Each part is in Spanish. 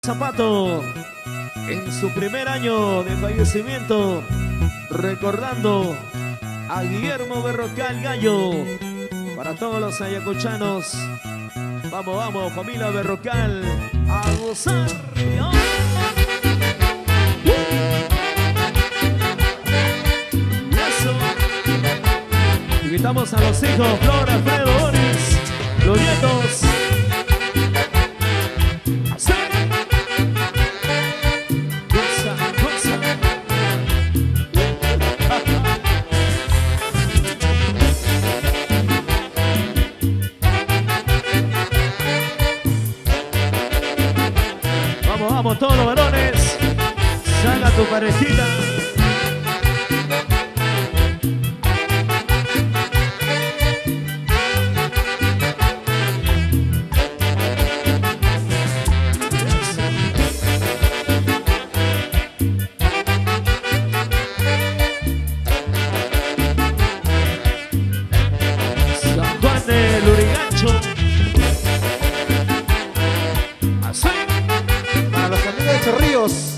Zapato en su primer año de fallecimiento, recordando a Guillermo Berrocal Gallo. Para todos los ayacuchanos, vamos, vamos, familia Berrocal, a gozar. Eso. Invitamos a los hijos, Flor, Alfredo, Boris, los nietos. Vamos todos los varones, salga tu parejita. San Juan de Lurigancho. Ríos.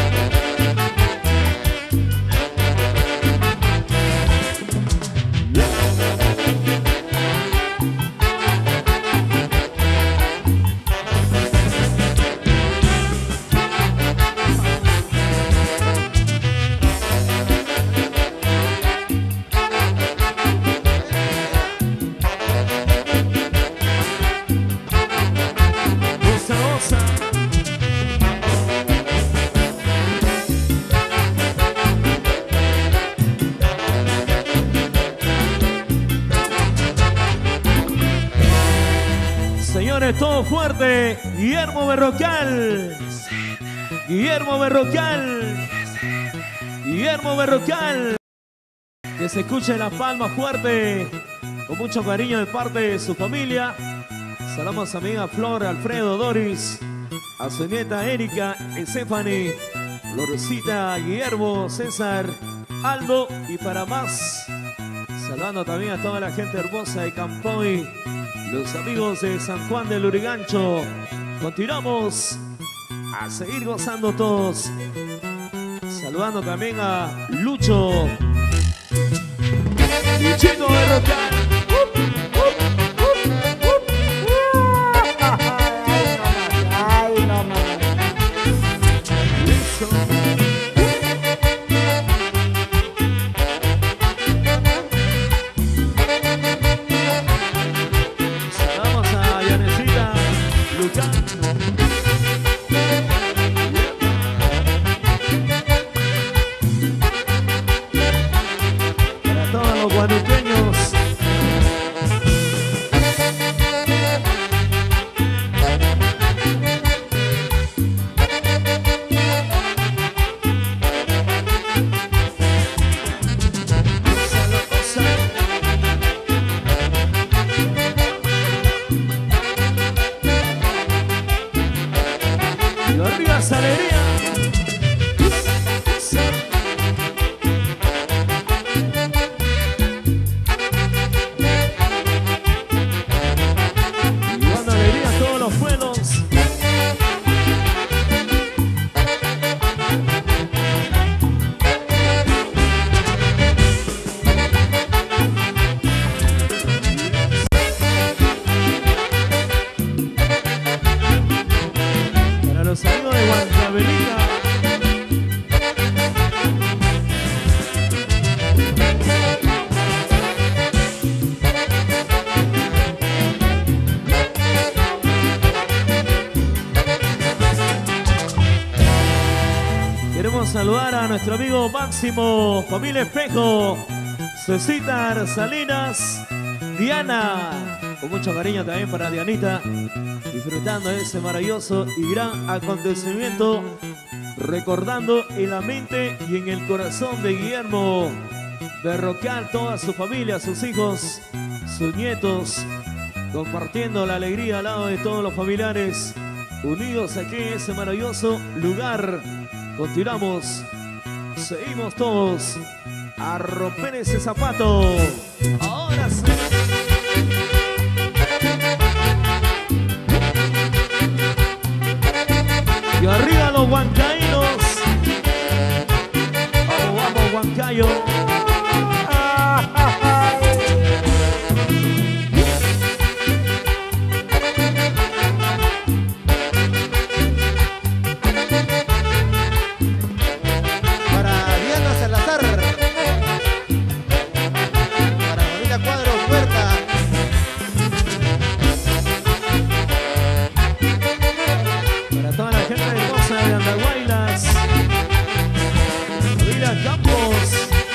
Señores, todo fuerte. Guillermo Berrocal. Guillermo Berrocal. Guillermo Berrocal. Que se escuche la palma fuerte. Con mucho cariño de parte de su familia. Saludamos a mi amiga Flor, Alfredo, Doris. A su nieta Erika, Stephanie, Lorcita, Guillermo, César, Aldo y para más. Saludando también a toda la gente hermosa de Campoy. Los amigos de San Juan del Lurigancho. Continuamos a seguir gozando todos. Saludando también a Lucho. Luchito Berrocal. Ay, no más. Eso. Para todos los guanuqueños. Y arriba esa alegría. Y dando alegría a todos los pueblos. Para los amigos de Huancavelica. Queremos saludar a nuestro amigo Máximo, familia Espejo, Cecitar, Salinas, Diana. Con mucho cariño también para Dianita, disfrutando de ese maravilloso y gran acontecimiento, recordando en la mente y en el corazón de Guillermo Berrocal, toda su familia, sus hijos, sus nietos, compartiendo la alegría al lado de todos los familiares, unidos aquí en ese maravilloso lugar. Continuamos, seguimos todos a romper ese zapato. Ahora sí. Y arriba los huancaínos. Vamos, vamos, Huancayo. Para Diana Salazar. Para familia Cuadros Huerta. Para toda la gente hermosa de Andahuaylas. Familia Campos.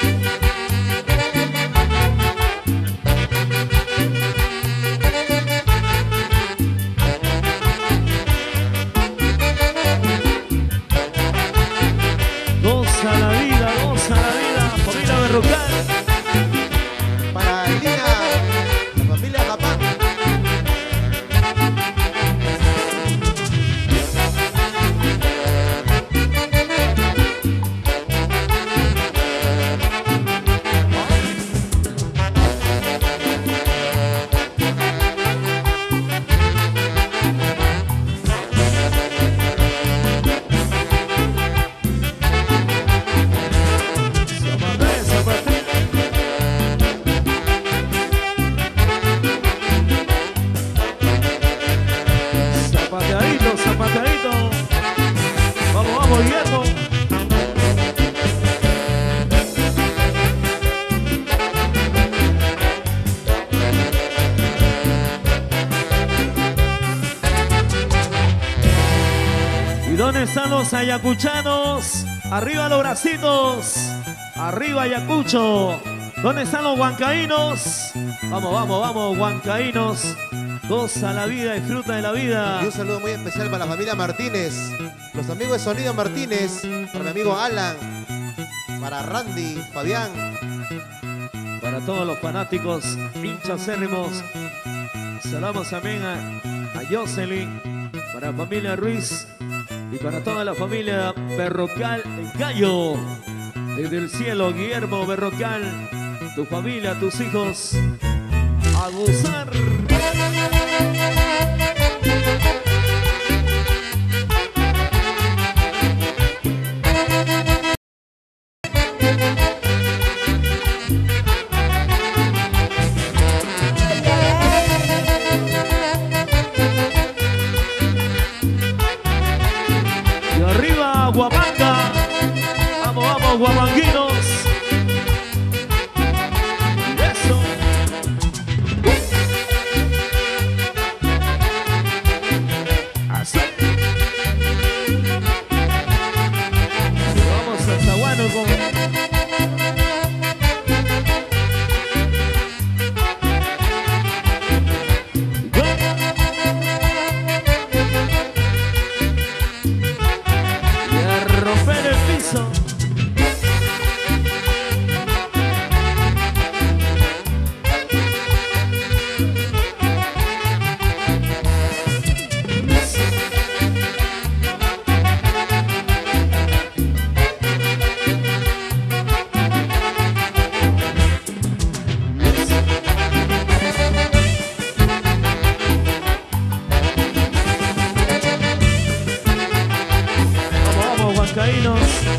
Goza la vida, familia Berrocal. Para Lina. La familia Japán. Zapateadito, zapateadito. Vamos, vamos, Guillermo. ¿Y dónde están los ayacuchanos? Arriba los bracitos. Arriba Ayacucho. ¿Dónde están los huancaínos? Vamos, vamos, vamos, huancaínos. Goza la vida, disfruta de la vida. Y un saludo muy especial para la familia Martínez. Los amigos de Sonido Martínez. Para mi amigo Alan. Para Randy, Fabián. Para todos los fanáticos, hinchas acérrimos. Saludamos también a Jocelyn. Para la familia Ruiz. Y para toda la familia Berrocal Gallo. Desde el cielo, Guillermo Berrocal. Tu familia, tus hijos. A gozar. Y arriba, Huamanga. Vamos, vamos, guamanguinos. Eso. Así. Vamos hasta Huánuco. Y a romper el piso. Vamos, vamos, huancaínos.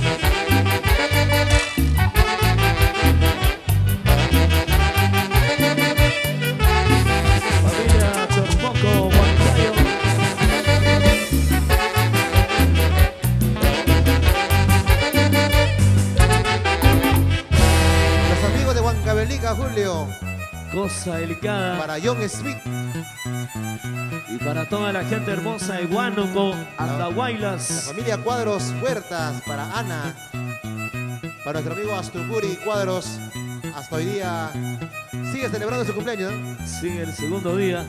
Familia Torpoco, Huancayo. Los amigos de Huancavelica, Julio. Cosa delicada. Para John Smith. Y para toda la gente hermosa de Huánuco, La Andahuaylas. familia Cuadros Huertas. Para Ana. Para nuestro amigo Astucuri Cuadros. Hasta hoy día sigue celebrando su cumpleaños, ¿no? Sigue el segundo día.